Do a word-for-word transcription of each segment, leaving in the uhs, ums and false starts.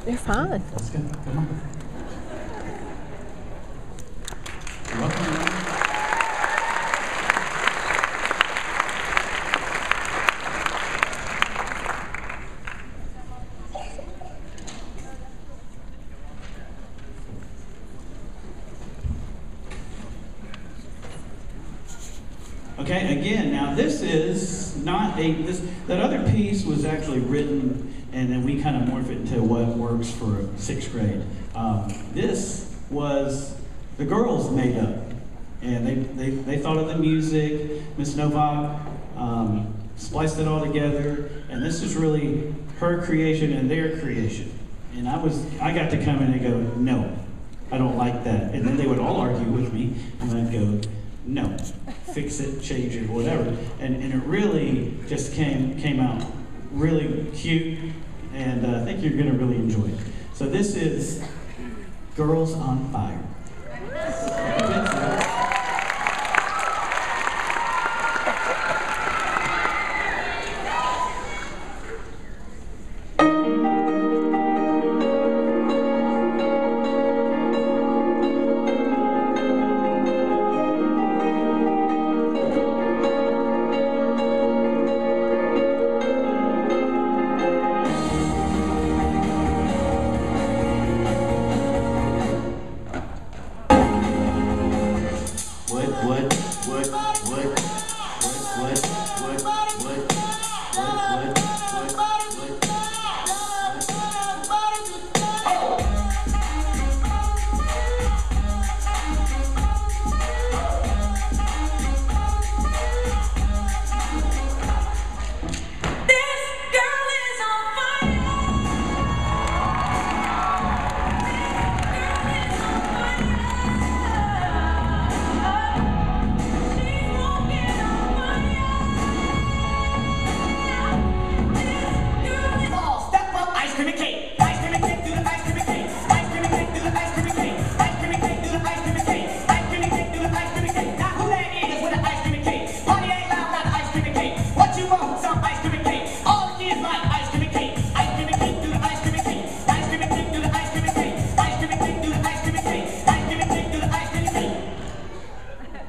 You're fine. Let's go. Come on. Welcome. Okay, again, now this is not a, this, that other piece was actually written and then we kind of morph it into what works for sixth grade. Um, this was, the girls made up. And they, they, they thought of the music, Miss Novak um, spliced it all together, and this is really her creation and their creation. And I was, I got to come in and go, no, I don't like that. And then they would all argue with me, and I'd go, no, fix it, change it, whatever. And, and it really just came, came out really cute, and uh, I think you're gonna really enjoy it. So this is Girls on Fire.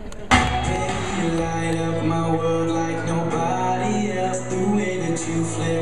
You flare